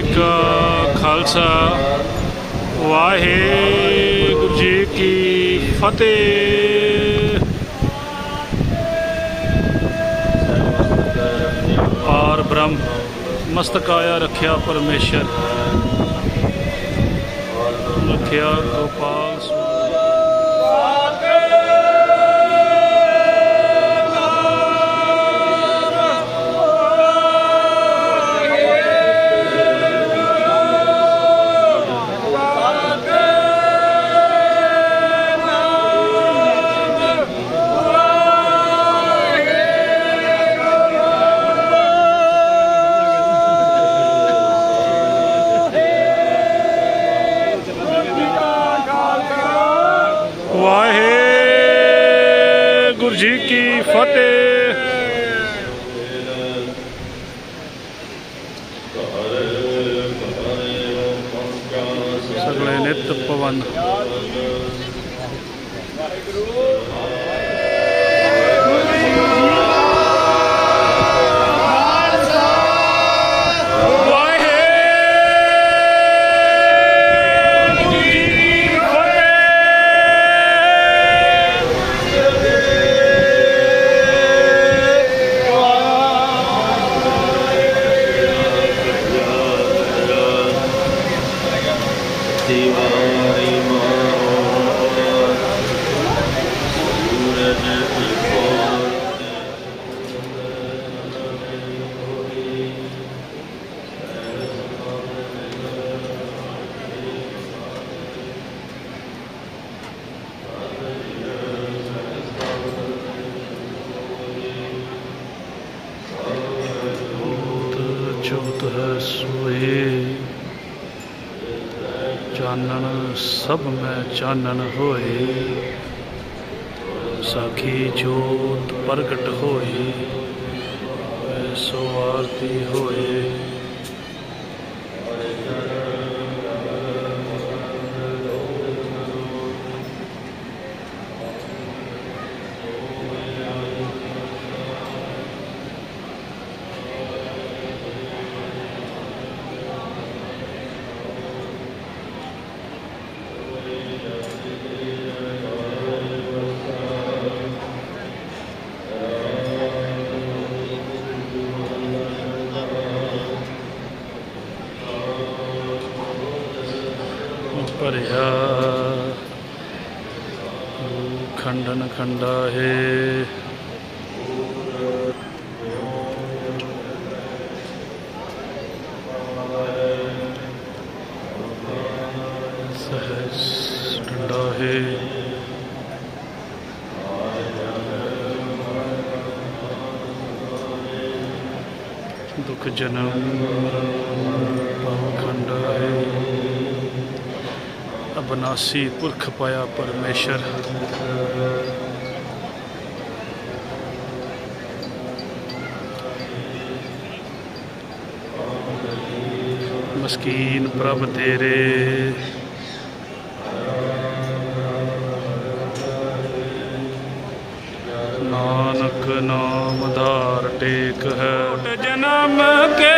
का खालसा वाहेगुरु जी की फतेह। पार ब्रह्म मस्तकाया रखिया परमेश्वर, रखिया गोपाल। वाहेगुरु जी की फतेह। सगले नित पवन। जोत है सोए चानन सब में चानन होए, साखी जोत प्रगट होई सो आरती होए। परिया खंडन खंडा है, सहज ठंडा है। दुख जन्म खंडा है, अबनासी पुरख पाया परमेश्वर। मस्कीन प्रभ तेरे नानक नाम धार टेक है। जन्म के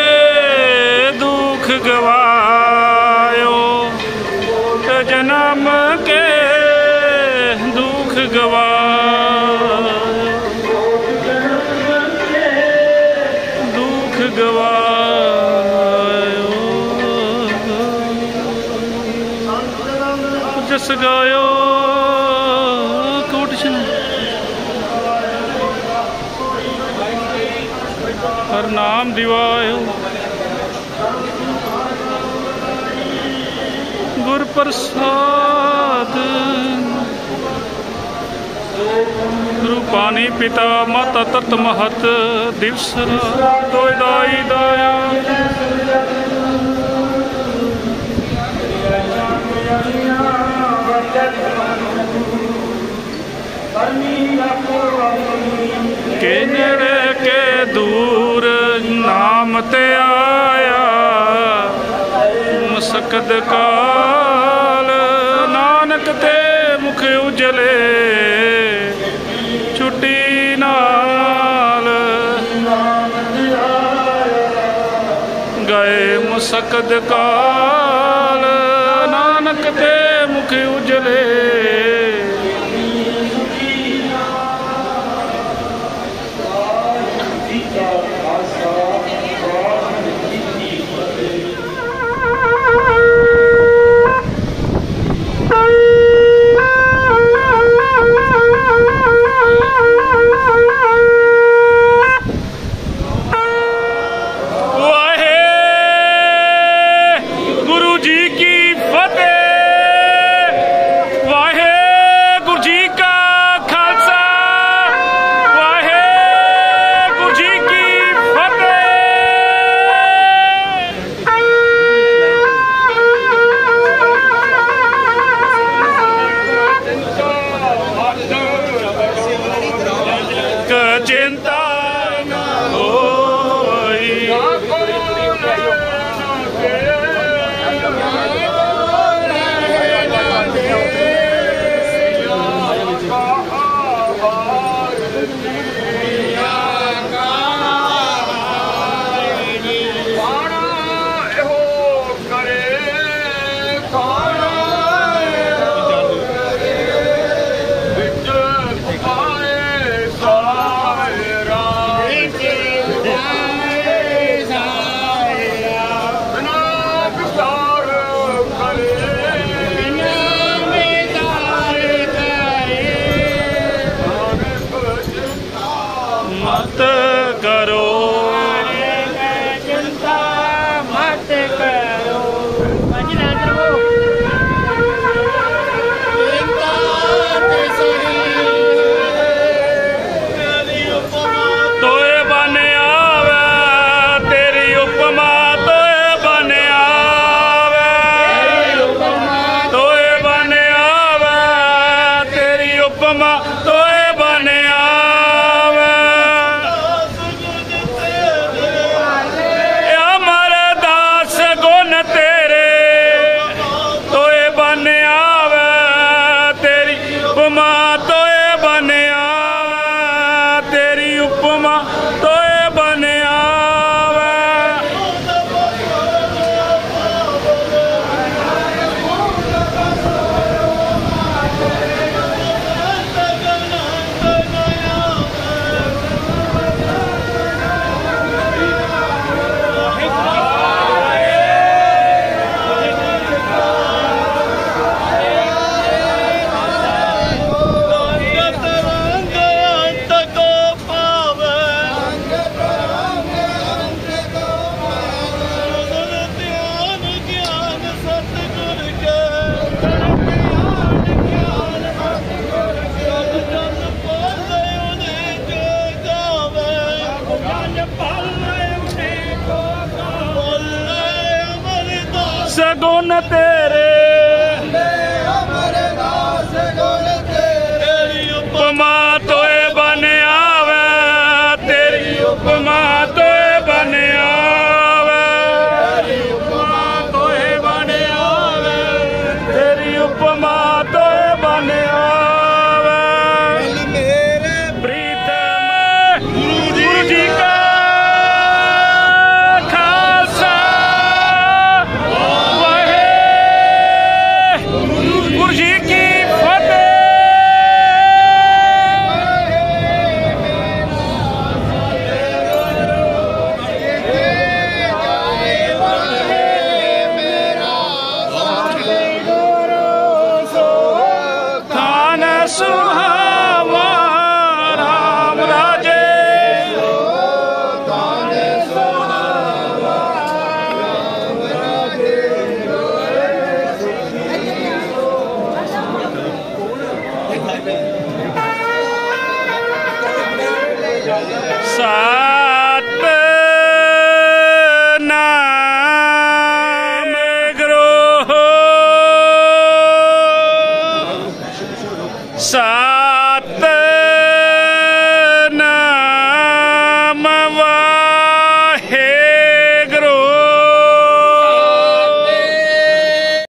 दुख गवायो, जन्म के दुख गवायो, दुख गवायो। जस गायो कोट हर नाम दिवायो, गुर प्रसाद रूपानी पिता माता तत महत दिवस दो दाई दाया। के नेड़े के दूर नाम ते आया, मसकद काल नानक ते मुख उजले छुट्टी नाल गए सकद काल नानक ते मुख उजले चिंता मत करो चिंता मत करो तोए बन आवे तेरी उपमा तोए बन आवे तोए बन आवे तेरी उपमा तोए बन आवे अमर दास गुण तेरे तोए बन आवे तेरी उपमा तोए बन आवे तेरी उपमा तोए बन आवे सगुन ते